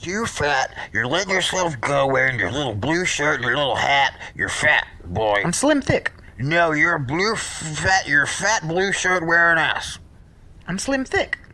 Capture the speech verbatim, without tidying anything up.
too fat. You're letting yourself go wearing your little blue shirt and your little hat. You're fat, boy. I'm slim thick. No, you're a blue fat. You're a fat blue shirt wearing ass. I'm slim thick.